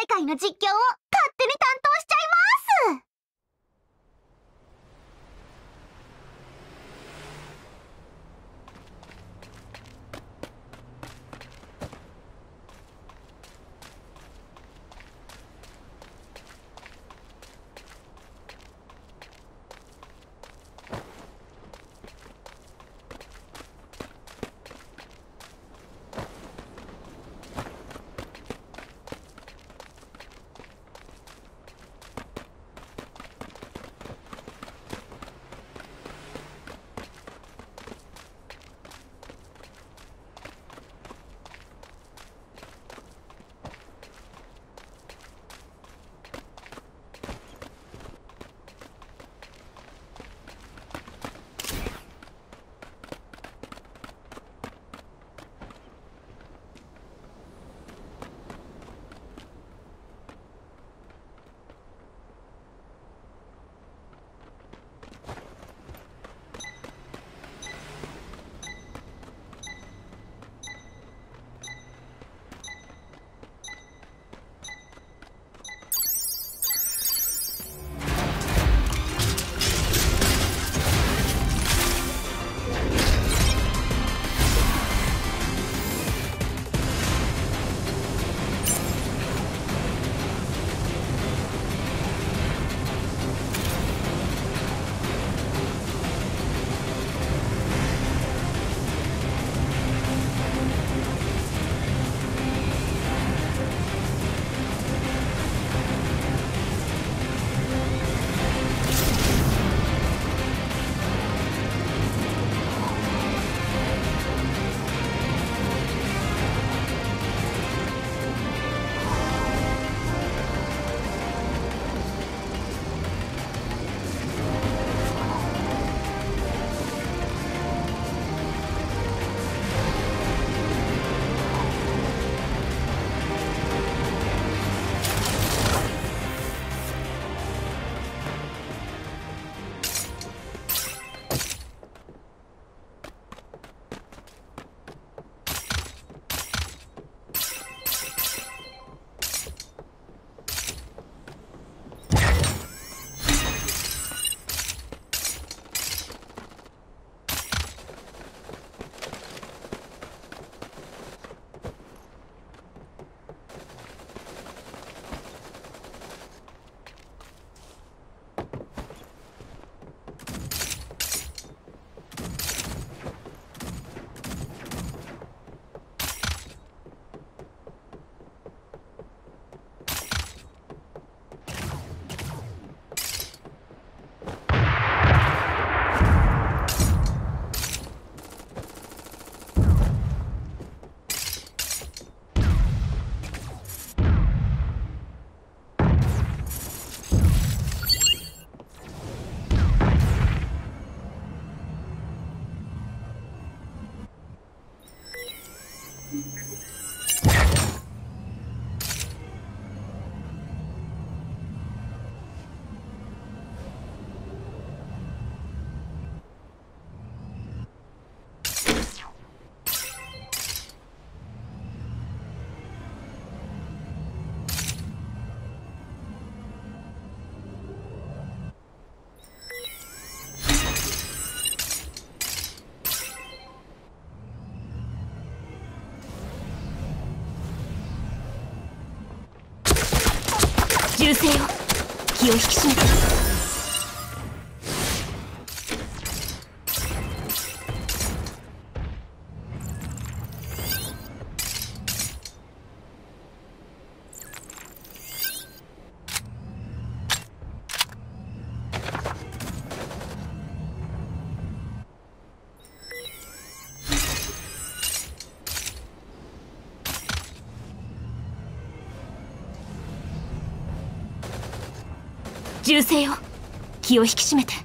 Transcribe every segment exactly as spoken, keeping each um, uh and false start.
世界の実況を勝手に担当しちゃいます。 銃声よ、気を引き締めて。銃声よ、気を引き締めて。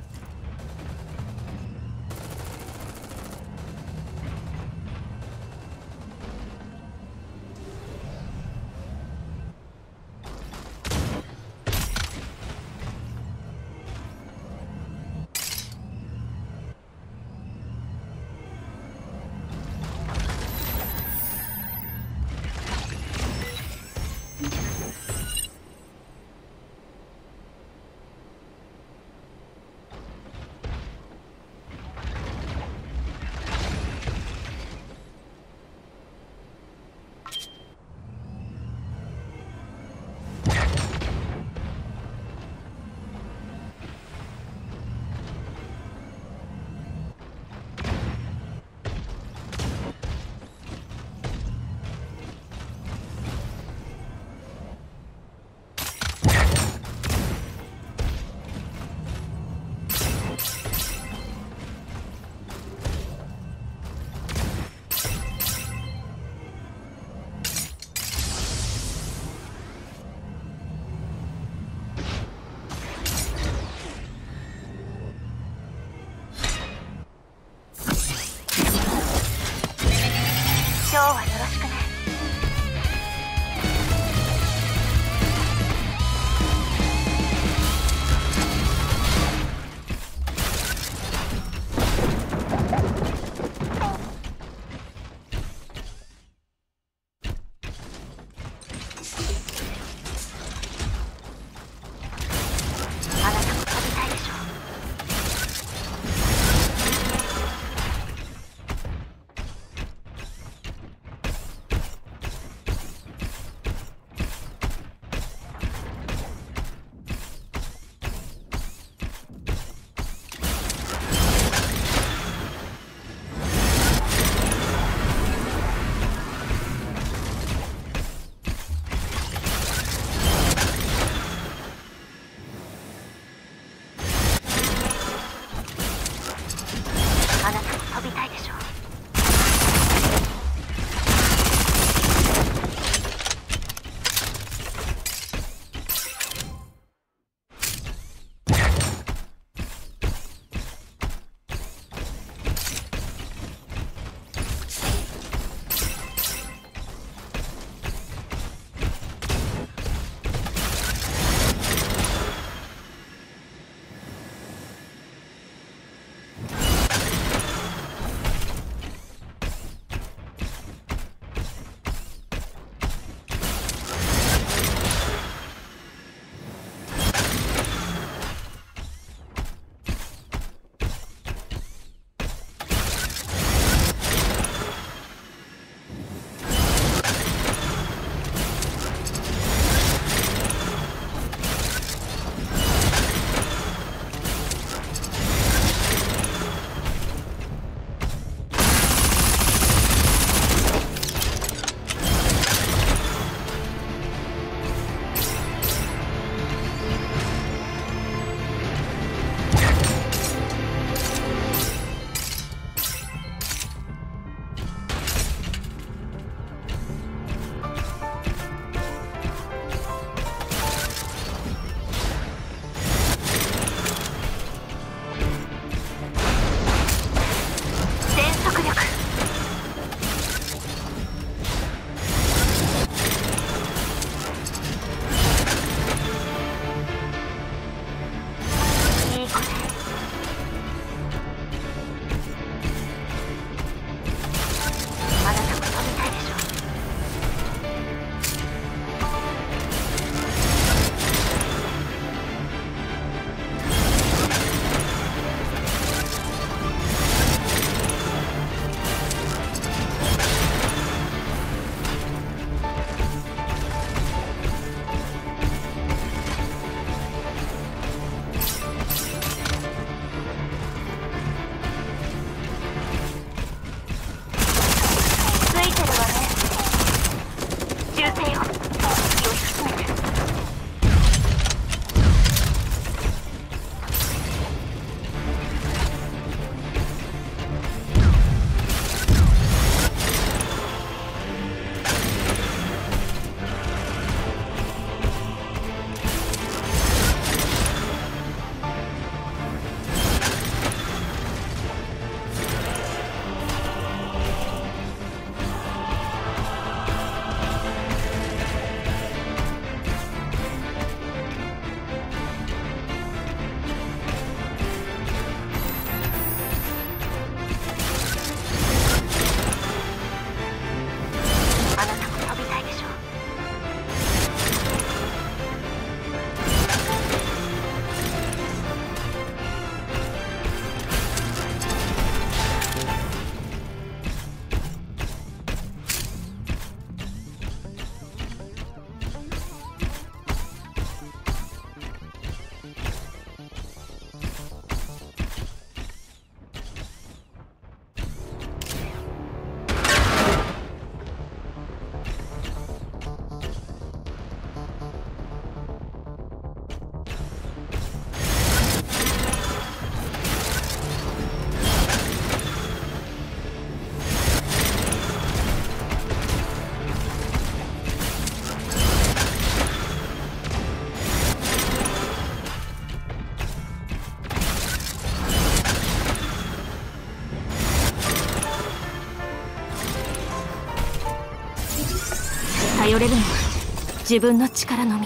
頼れるのは自分の力のみ。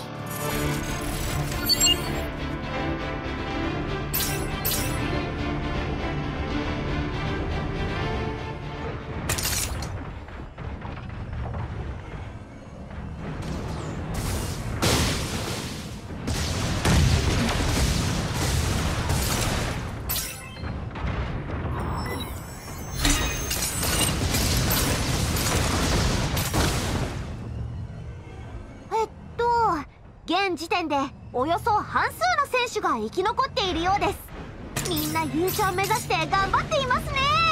現時点でおよそ半数の選手が生き残っているようです。みんな優勝目指して頑張っていますね。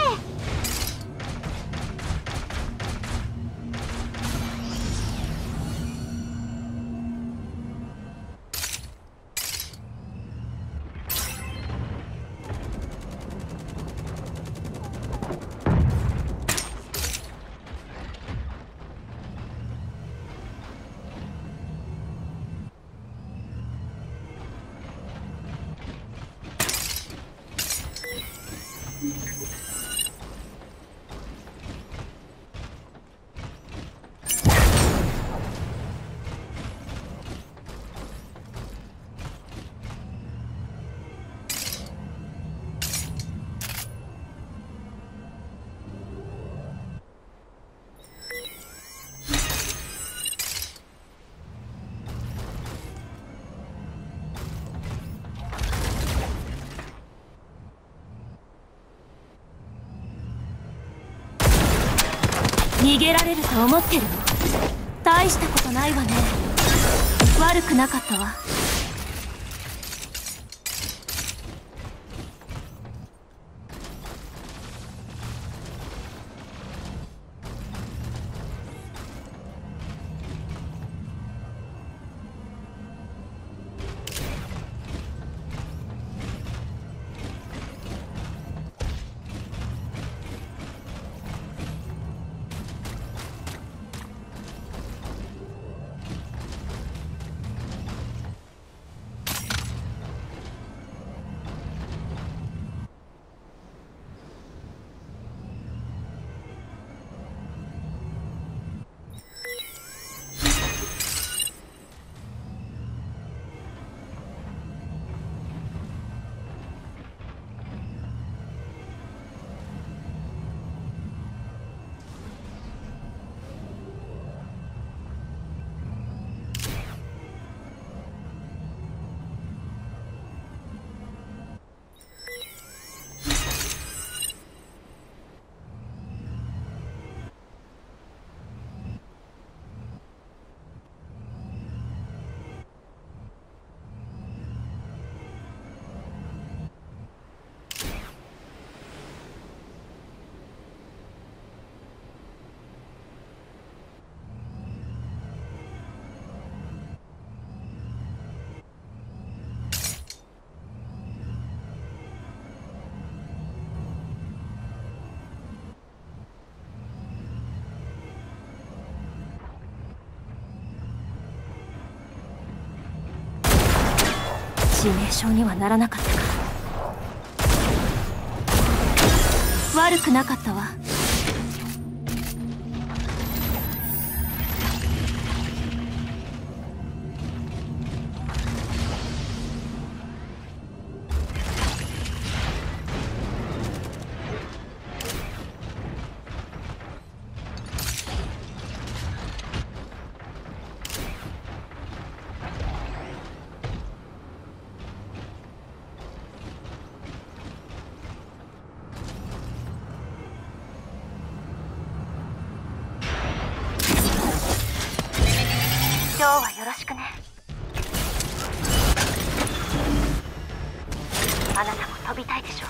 逃げられると思ってるの？大したことないわね。悪くなかったわ。致命傷にはならなかったか。悪くなかったわ。今日はよろしくね。あなたも飛びたいでしょ。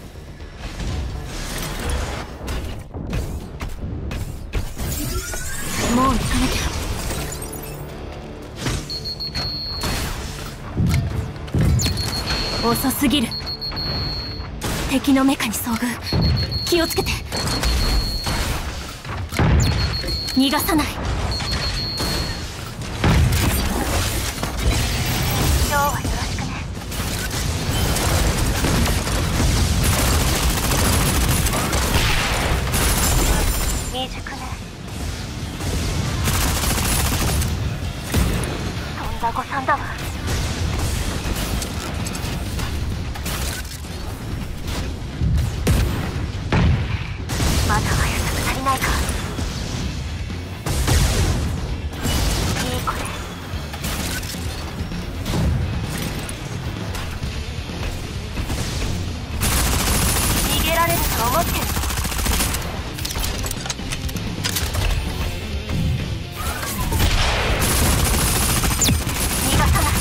もう行かなきゃ。遅すぎる。敵のメカに遭遇。気をつけて。逃がさない。今日はよろしくね。未熟ね。 御さんだわ。まだ速さが足りないか。いい子です。逃げられると思ってる。逃がさない。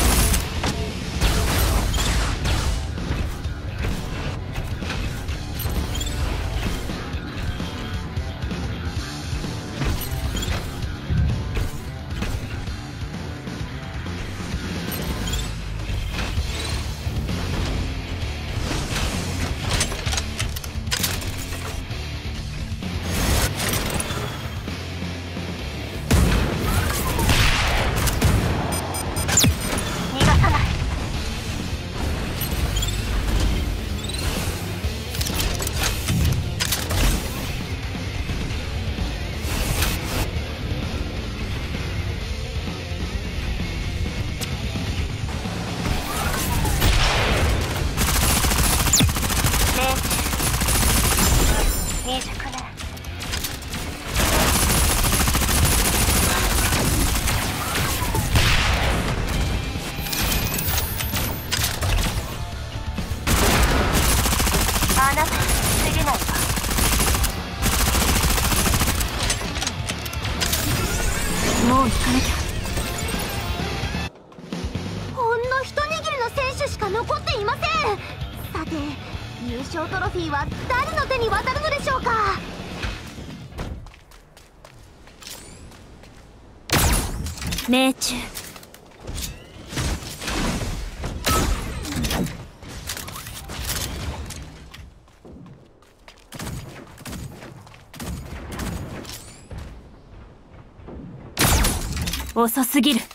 未熟ね。あなたに防げないわ。もう行かなきゃ。ほんの一握りの選手しか残っていません。さて、優勝トロフィーは誰の手に渡るのでしょうか。 命中。遅すぎる。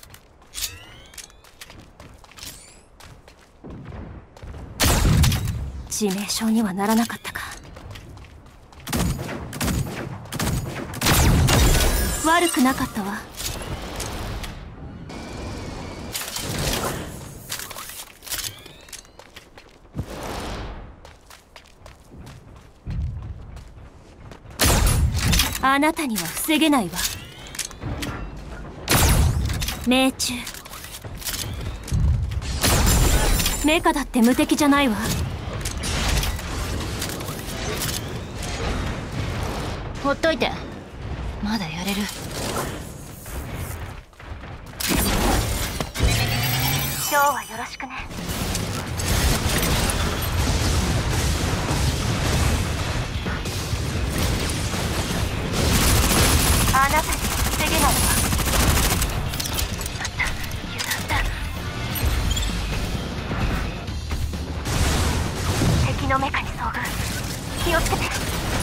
致命傷にはならなかったか。悪くなかったわ。あなたには防げないわ。命中。メカだって無敵じゃないわ。 ほっといて。まだやれる。 ショーはよろしくね。あなたに防げないわ。油断だ。敵のメカに遭遇。気をつけて。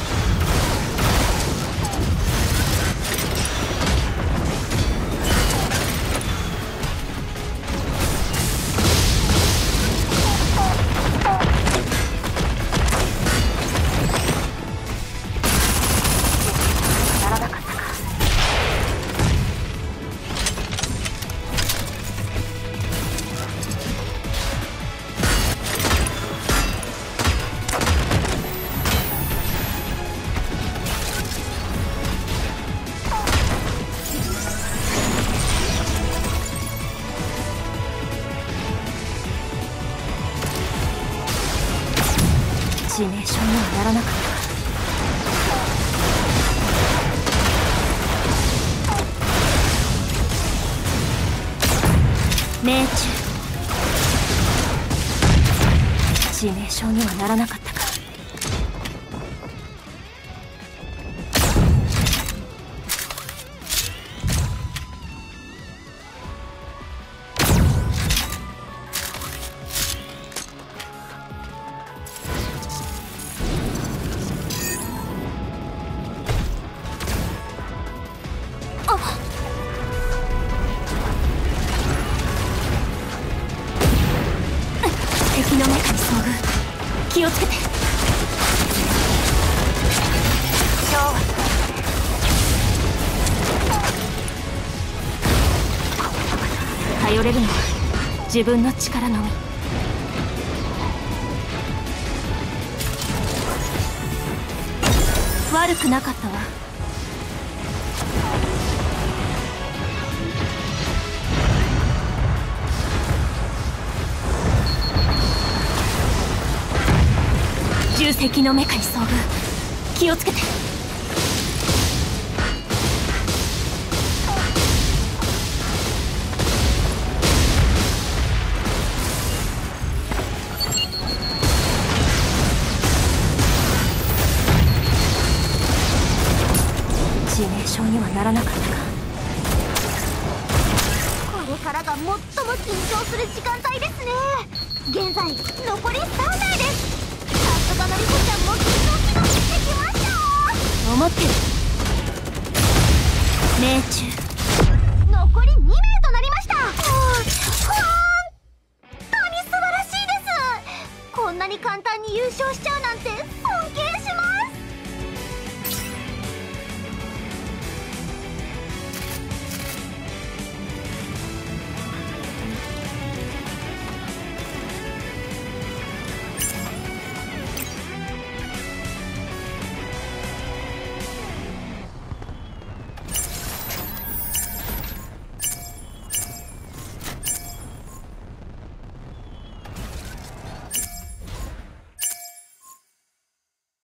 致命傷にはならなかった。命中。致命傷にはならなかったか。敵のメカに遭遇。気をつけて。頼頼れるのは自分の力のみ。悪くなかったわ。重責のメカに遭遇。気をつけて。致命傷にはならなかったか。 これからが最も緊張する時間帯ですね。現在残りさん名です。さすがのリコちゃんも緊張気がしてきました。 思ってる。命中。 残りに名となりました。